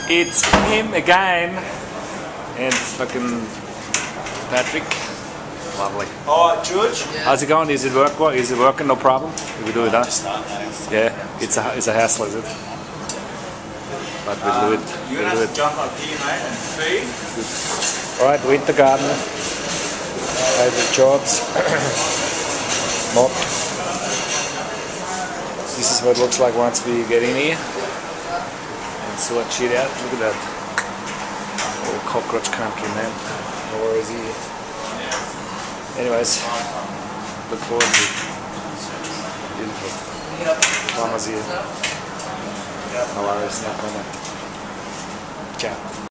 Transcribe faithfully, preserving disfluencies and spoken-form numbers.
It's him again. And fucking Patrick. Lovely. Oh, George? Yeah. How's it going? Is it work? Is it working? No problem? If we do it, huh? Yeah, it's a it's a hassle, is it? But we'll do it. You're We'll gonna do have it. to jump up here, mate, and feed. All right, Wintergarden. Favorite jobs. Mop. This is what it looks like once we get in here and sort shit out. Look at that. Oh, cockroach country, man. Or is he? Anyways, look forward to it. Beautiful. Farmers here. Malaris, not coming. Ciao.